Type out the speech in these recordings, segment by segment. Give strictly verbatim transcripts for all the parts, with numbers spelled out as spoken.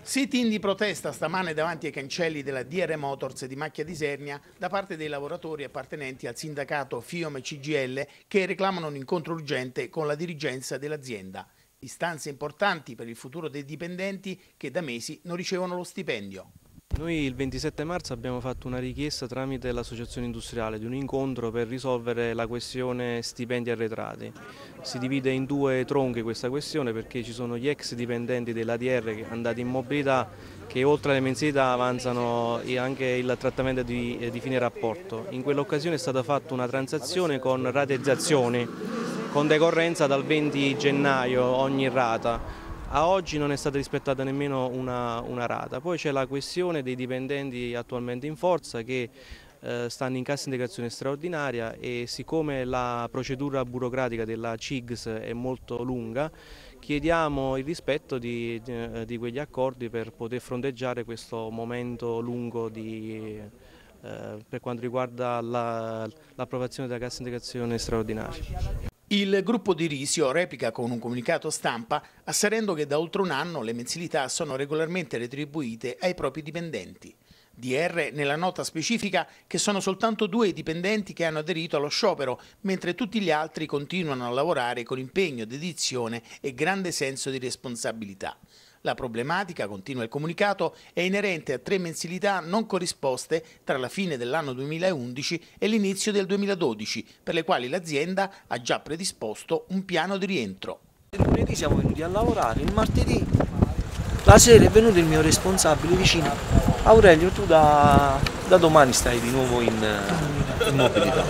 Sit-in di protesta stamane davanti ai cancelli della D R Motors di Macchia di Isernia da parte dei lavoratori appartenenti al sindacato FIOM C G I L che reclamano un incontro urgente con la dirigenza dell'azienda. Istanze importanti per il futuro dei dipendenti che da mesi non ricevono lo stipendio. Noi il ventisette marzo abbiamo fatto una richiesta tramite l'associazione industriale di un incontro per risolvere la questione stipendi arretrati. Si divide in due tronchi questa questione perché ci sono gli ex dipendenti dell'A D R andati in mobilità che oltre alle mensilità avanzano anche il trattamento di, di fine rapporto. In quell'occasione è stata fatta una transazione con rateizzazioni, con decorrenza dal venti gennaio ogni rata. A oggi non è stata rispettata nemmeno una, una rata. Poi c'è la questione dei dipendenti attualmente in forza che eh, stanno in cassa integrazione straordinaria e siccome la procedura burocratica della C I G S è molto lunga, chiediamo il rispetto di, di, di quegli accordi per poter fronteggiare questo momento lungo di, eh, per quanto riguarda l'approvazione della cassa integrazione straordinaria. Il gruppo di Risio replica con un comunicato stampa asserendo che da oltre un anno le mensilità sono regolarmente retribuite ai propri dipendenti. D R nella nota specifica che sono soltanto due i dipendenti che hanno aderito allo sciopero, mentre tutti gli altri continuano a lavorare con impegno, dedizione e grande senso di responsabilità. La problematica, continua il comunicato, è inerente a tre mensilità non corrisposte tra la fine dell'anno duemilaundici e l'inizio del duemiladodici, per le quali l'azienda ha già predisposto un piano di rientro. Il lunedì siamo venuti a lavorare, il martedì, la sera è venuto il mio responsabile vicino. Aurelio, tu da, da domani stai di nuovo in, in mobilità.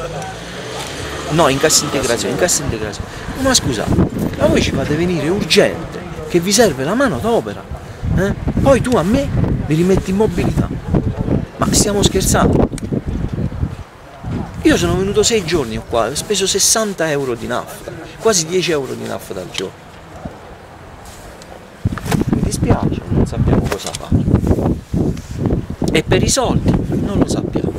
No, in cassa integrazione, in cassa integrazione. Ma scusa, ma voi ci fate venire urgente, che vi serve la mano d'opera, eh? Poi tu a me mi rimetti in mobilità. Ma stiamo scherzando? Io sono venuto sei giorni qua, ho speso sessanta euro di nafta, quasi dieci euro di nafta al giorno. Mi dispiace, non sappiamo cosa fare. E per i soldi non lo sappiamo.